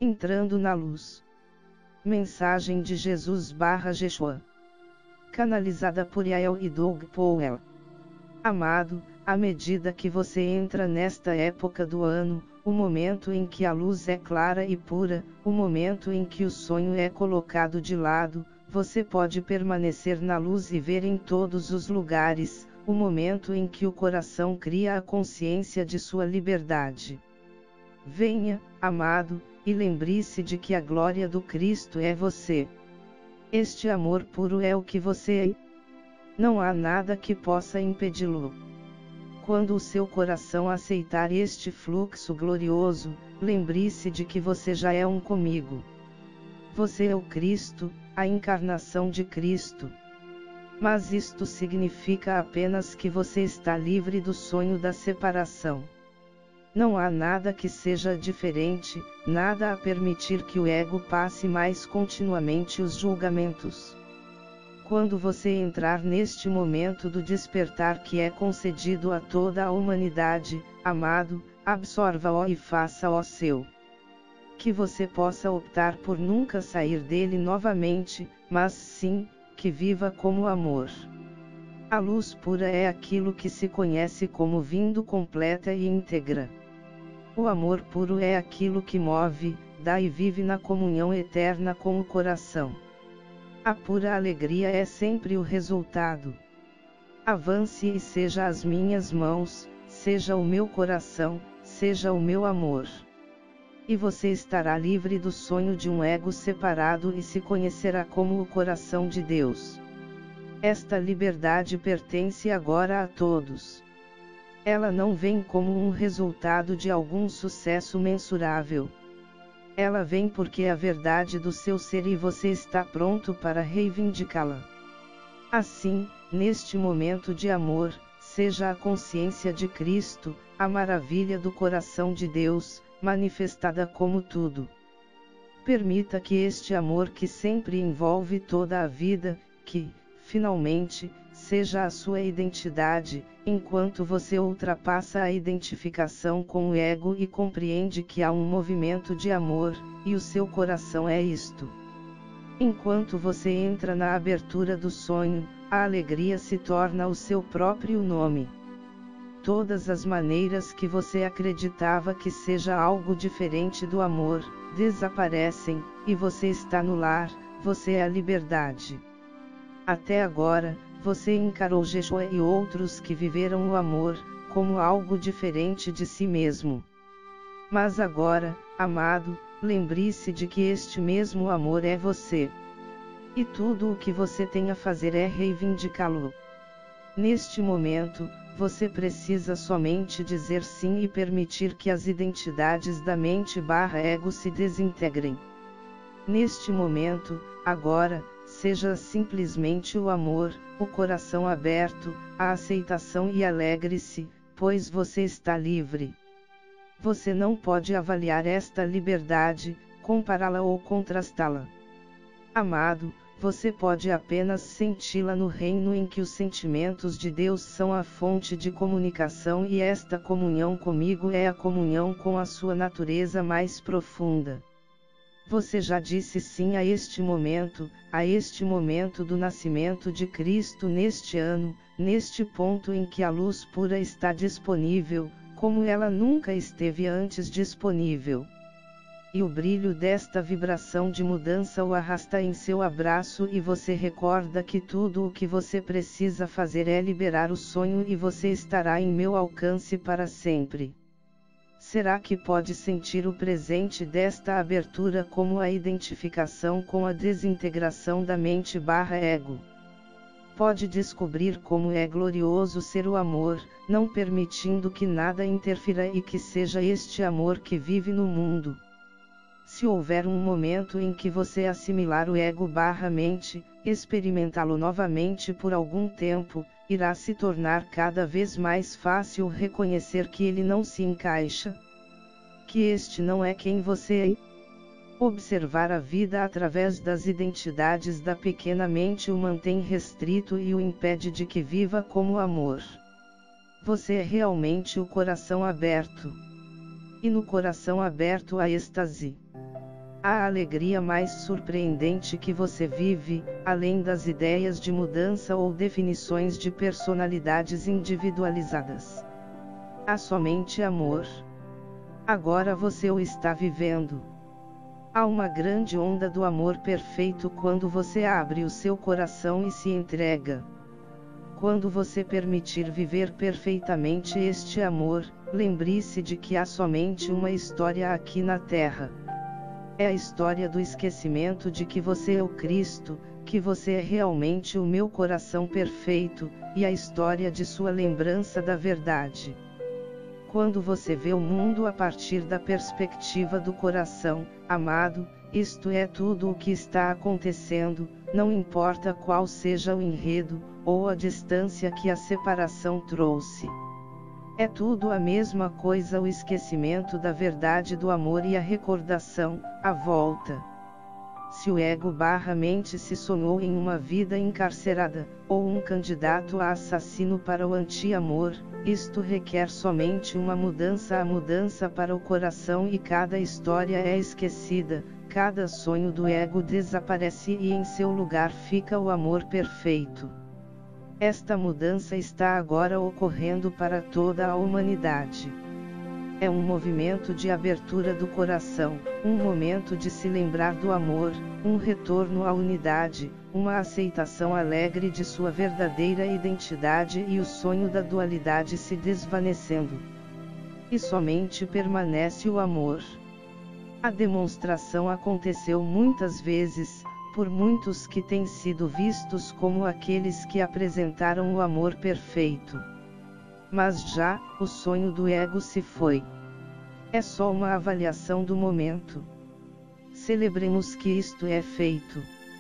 Entrando na luz. Mensagem de Jesus/Jeshua. Canalizada por Yael e Doug Powell. Amado, à medida que você entra nesta época do ano, o momento em que a luz é clara e pura, o momento em que o sonho é colocado de lado, você pode permanecer na luz e ver em todos os lugares, o momento em que o coração cria a consciência de sua liberdade. Venha, amado, e lembre-se de que a glória do Cristo é você. Este amor puro é o que você é. Não há nada que possa impedi-lo. Quando o seu coração aceitar este fluxo glorioso, lembre-se de que você já é um comigo. Você é o Cristo, a encarnação de Cristo. Mas isto significa apenas que você está livre do sonho da separação. Não há nada que seja diferente, nada a permitir que o ego passe mais continuamente os julgamentos. Quando você entrar neste momento do despertar que é concedido a toda a humanidade, amado, absorva-o e faça-o seu. Que você possa optar por nunca sair dele novamente, mas sim, que viva como amor. A luz pura é aquilo que se conhece como vindo completa e íntegra. O amor puro é aquilo que move, dá e vive na comunhão eterna com o coração. A pura alegria é sempre o resultado. Avance e seja as minhas mãos, seja o meu coração, seja o meu amor. E você estará livre do sonho de um ego separado e se conhecerá como o coração de Deus. Esta liberdade pertence agora a todos. Ela não vem como um resultado de algum sucesso mensurável. Ela vem porque é a verdade do seu ser e você está pronto para reivindicá-la. Assim, neste momento de amor, seja a consciência de Cristo, a maravilha do coração de Deus, manifestada como tudo. Permita que este amor que sempre envolve toda a vida, que, finalmente, seja a sua identidade, enquanto você ultrapassa a identificação com o ego e compreende que há um movimento de amor, e o seu coração é isto. Enquanto você entra na abertura do sonho, a alegria se torna o seu próprio nome. Todas as maneiras que você acreditava que seja algo diferente do amor, desaparecem, e você está no lar, você é a liberdade. Até agora, você encarou Jeshua e outros que viveram o amor, como algo diferente de si mesmo. Mas agora, amado, lembre-se de que este mesmo amor é você. E tudo o que você tem a fazer é reivindicá-lo. Neste momento, você precisa somente dizer sim e permitir que as identidades da mente/ego se desintegrem. Neste momento, agora, seja simplesmente o amor, o coração aberto, a aceitação e alegre-se, pois você está livre. Você não pode avaliar esta liberdade, compará-la ou contrastá-la. Amado, você pode apenas senti-la no reino em que os sentimentos de Deus são a fonte de comunicação e esta comunhão comigo é a comunhão com a sua natureza mais profunda. Você já disse sim a este momento do nascimento de Cristo neste ano, neste ponto em que a luz pura está disponível, como ela nunca esteve antes disponível. E o brilho desta vibração de mudança o arrasta em seu abraço e você recorda que tudo o que você precisa fazer é liberar o sonho e você estará em meu alcance para sempre. Será que pode sentir o presente desta abertura como a identificação com a desintegração da mente/ego? Pode descobrir como é glorioso ser o amor, não permitindo que nada interfira e que seja este amor que vive no mundo. Se houver um momento em que você assimilar o ego/mente, experimentá-lo novamente por algum tempo, irá se tornar cada vez mais fácil reconhecer que ele não se encaixa. Que este não é quem você é. Observar a vida através das identidades da pequena mente o mantém restrito e o impede de que viva como amor. Você é realmente o coração aberto. E no coração aberto há êxtase. A alegria mais surpreendente que você vive, além das ideias de mudança ou definições de personalidades individualizadas. Há somente amor. Agora você o está vivendo. Há uma grande onda do amor perfeito quando você abre o seu coração e se entrega. Quando você permitir viver perfeitamente este amor, lembre-se de que há somente uma história aqui na Terra. É a história do esquecimento de que você é o Cristo, que você é realmente o meu coração perfeito, e a história de sua lembrança da verdade. Quando você vê o mundo a partir da perspectiva do coração, amado, isto é tudo o que está acontecendo, não importa qual seja o enredo, ou a distância que a separação trouxe. É tudo a mesma coisa: o esquecimento da verdade do amor e a recordação, a volta. Se o ego/mente se sonhou em uma vida encarcerada, ou um candidato a assassino para o anti-amor, isto requer somente uma mudança, a mudança para o coração, e cada história é esquecida, cada sonho do ego desaparece e em seu lugar fica o amor perfeito. Esta mudança está agora ocorrendo para toda a humanidade. É um movimento de abertura do coração, um momento de se lembrar do amor, um retorno à unidade, uma aceitação alegre de sua verdadeira identidade e o sonho da dualidade se desvanecendo. E somente permanece o amor. A demonstração aconteceu muitas vezes, por muitos que têm sido vistos como aqueles que apresentaram o amor perfeito. Mas já, o sonho do ego se foi. É só uma avaliação do momento. Celebremos que isto é feito.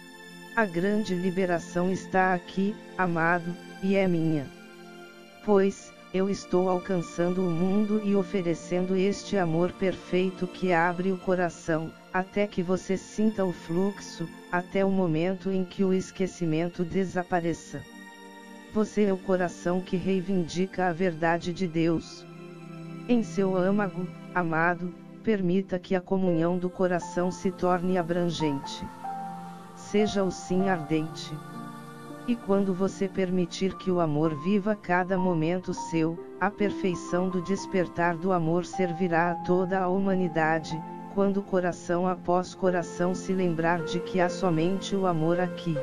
A grande liberação está aqui, amado, e é minha. Pois, eu estou alcançando o mundo e oferecendo este amor perfeito que abre o coração, até que você sinta o fluxo, até o momento em que o esquecimento desapareça. Você é o coração que reivindica a verdade de Deus. Em seu âmago, amado, permita que a comunhão do coração se torne abrangente. Seja o sim ardente. E quando você permitir que o amor viva cada momento seu, a perfeição do despertar do amor servirá a toda a humanidade, quando coração após coração se lembrar de que há somente o amor aqui.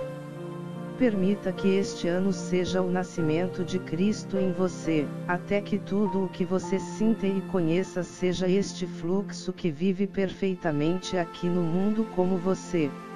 Permita que este ano seja o nascimento de Cristo em você, até que tudo o que você sinta e conheça seja este fluxo que vive perfeitamente aqui no mundo como você.